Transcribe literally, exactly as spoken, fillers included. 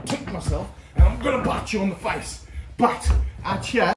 take myself and I'm gonna bat you on the face. But our chat